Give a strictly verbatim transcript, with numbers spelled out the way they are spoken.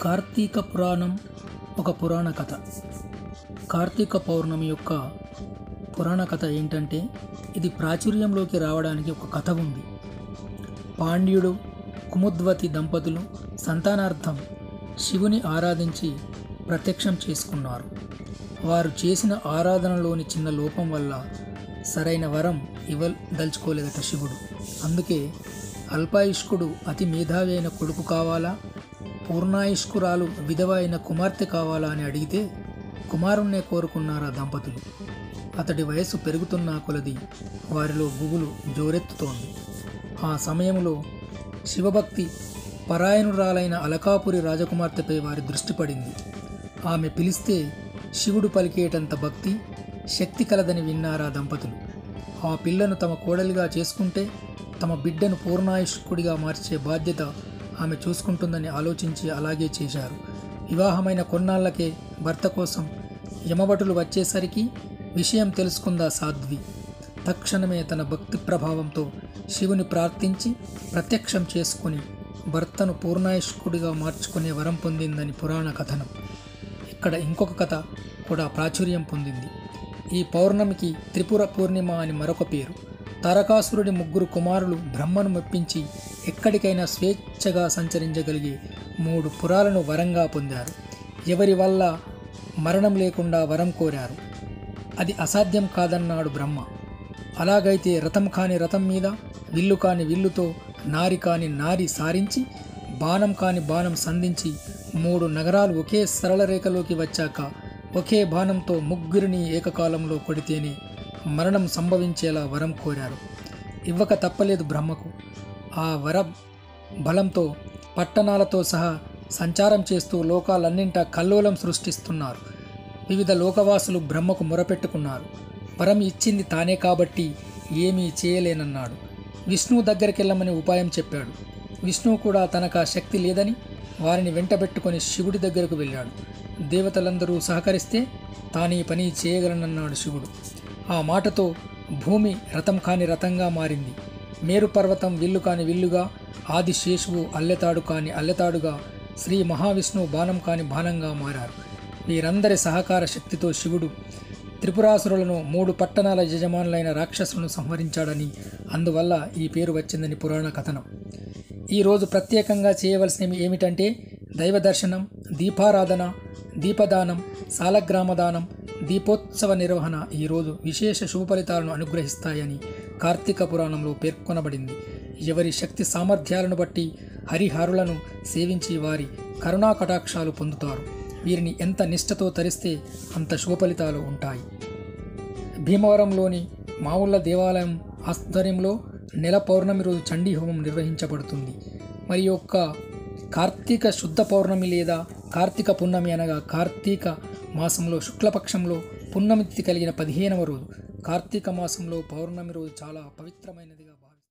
కార్తీక పురాణం ఒక పురాణ కథ. కార్తీక పౌర్ణమి యొక్క పురాణ కథ ఏంటంటే, ఇది ప్రాచుర్యంలోకి రావడానికి ఒక కథ ఉంది. పాండ్యుడు కుముద్వతి దంపతులు సంతానార్థం శివుని ఆరాధించి ప్రత్యక్షం చేసుకున్నారు. వారు చేసిన ఆరాధనలోని చిన్న లోపం వల్ల సరైన వరం ఇవ్వదలుచుకోలేదట శివుడు. అందుకే అల్పాయుష్కుడు అతి మేధావి అయిన కొడుకు కావాలా, పూర్ణాయుష్కురాలు విధవ అయిన కుమార్తె కావాలా అని అడిగితే కుమారుణ్ణే కోరుకున్నారు ఆ దంపతులు. అతడి వయస్సు పెరుగుతున్న కొలది వారిలో గుబులు జోరెత్తుతోంది. ఆ సమయంలో శివభక్తి పరాయణురాలైన అలకాపురి రాజకుమార్తెపై వారి దృష్టి పడింది. ఆమె పిలిస్తే శివుడు పలికేటంత భక్తి శక్తి కలదని విన్నారా దంపతులు. ఆ పిల్లను తమ కోడలిగా చేసుకుంటే తమ బిడ్డను పూర్ణాయుష్కుడిగా మార్చే బాధ్యత ఆమె చూసుకుంటుందని ఆలోచించి అలాగే చేశారు. వివాహమైన కొన్నాళ్లకే భర్త కోసం యమభటులు వచ్చేసరికి విషయం తెలుసుకుందా సాధ్వి. తక్షణమే తన భక్తి ప్రభావంతో శివుని ప్రార్థించి ప్రత్యక్షం చేసుకుని భర్తను పూర్ణాయుష్కుడిగా మార్చుకునే వరం పొందిందని పురాణ కథనం. ఇక్కడ ఇంకొక కథ కూడా ప్రాచుర్యం పొందింది. ఈ పౌర్ణమికి త్రిపుర పూర్ణిమ అని మరొక పేరు. తారకాసురుడి ముగ్గురు కుమారులు బ్రహ్మను మెప్పించి ఎక్కడికైనా స్వేచ్ఛగా సంచరించగలిగే మూడు పురాలను వరంగా పొందారు. ఎవరి వల్ల మరణం లేకుండా వరం కోరారు. అది అసాధ్యం కాదన్నాడు బ్రహ్మ. అలాగైతే రథం కాని రథం మీద, విల్లు కాని విల్లుతో, నారి కాని నారి సారించి, బాణం కాని బాణం సంధించి మూడు నగరాలు ఒకే సరళ రేఖలోకి వచ్చాక ఒకే బాణంతో ముగ్గురిని ఏకకాలంలో కొడితేనే మరణం సంభవించేలా వరం కోరారు. ఇవ్వక తప్పలేదు బ్రహ్మకు. ఆ వర బలంతో పట్టణాలతో సహా సంచారం చేస్తూ లోకాలన్నింటా కల్లోలం సృష్టిస్తున్నారు. వివిధ లోకవాసులు బ్రహ్మకు మొరపెట్టుకున్నారు. వరం ఇచ్చింది తానే కాబట్టి ఏమీ చేయలేనన్నాడు. విష్ణువు దగ్గరికెళ్ళమని ఉపాయం చెప్పాడు. విష్ణువు కూడా తనకు ఆ శక్తి లేదని వారిని వెంటబెట్టుకొని శివుడి దగ్గరకు వెళ్ళాడు. దేవతలందరూ సహకరిస్తే తానీ పని చేయగలనన్నాడు శివుడు. ఆ మాటతో భూమి రథం కాని రథంగా మారింది. మేరు పర్వతం విల్లు కాని విల్లుగా, ఆదిశేషువు అల్లెతాడు కాని అల్లెతాడుగా, శ్రీ మహావిష్ణువు బాణం కాని బాణంగా మారారు. వీరందరి సహకార శక్తితో శివుడు త్రిపురాసురులను, మూడు పట్టణాల యజమానులైన రాక్షసులను సంహరించాడని, అందువల్ల ఈ పేరు వచ్చిందని పురాణ కథనం. ఈరోజు ప్రత్యేకంగా చేయవలసినవి ఏమిటంటే దైవ దర్శనం, దీపారాధన, దీపదానం, సాలగ్రామదానం, దీపోత్సవ నిర్వహణ ఈరోజు విశేష శుభ ఫలితాలను అనుగ్రహిస్తాయని కార్తీక పురాణంలో పేర్కొనబడింది. ఎవరి శక్తి సామర్థ్యాలను బట్టి హరిహరులను సేవించి వారి కరుణా కటాక్షాలు పొందుతారు. వీరిని ఎంత నిష్ఠతో తరిస్తే అంత శుభ ఫలితాలు ఉంటాయి. భీమవరంలోని మావుళ్ళ దేవాలయం ఆధ్వర్యంలో నెల పౌర్ణమి రోజు చండీ హోమం నిర్వహించబడుతుంది. మరి యొక్క కార్తీక శుద్ధ పౌర్ణమి లేదా కార్తీక పున్నమి అనగా కార్తీక మాసంలో శుక్లపక్షంలో పున్నమి తిథి కలిగిన పదిహేనవ రోజు. కార్తీక మాసంలో పౌర్ణమి రోజు చాలా పవిత్రమైనదిగా